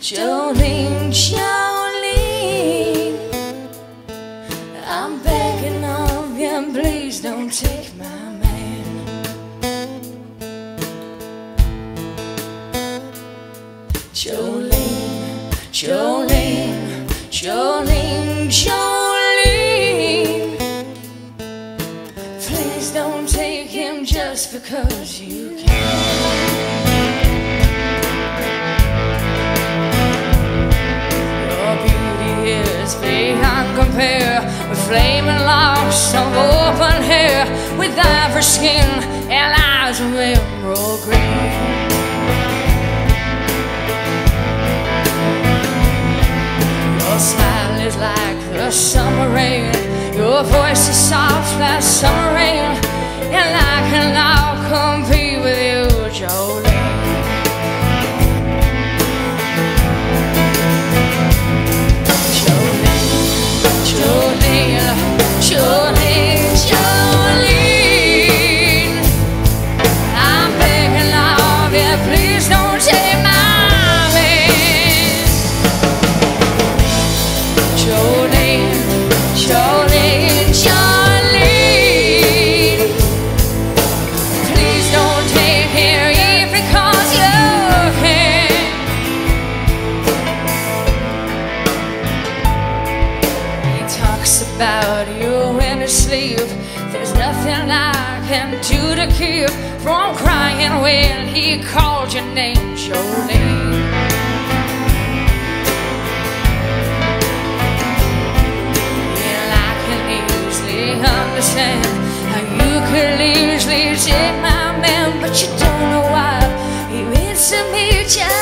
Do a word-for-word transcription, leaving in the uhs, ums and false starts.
Jolene, Jolene, I'm begging of you, please don't take my man. Jolene, Jolene, Jolene, Jolene, please don't take him just because you can. Beyond compare, with flaming locks of open hair, with ivory skin and eyes of emerald green. Your smile is like the summer rain, your voice is soft like summer rain, and I cannot compete with you, Jolene. Jolene, Jolene, Jolene, I'm begging of you, please don't take my man. Jolene, Jolene, Jolene, please don't take him if because you can. He talks about you in his sleep. There's nothing I can do to keep from crying when he called your name, Jolene. And I can easily understand how you could easily take my man, but you don't know what he means to me, just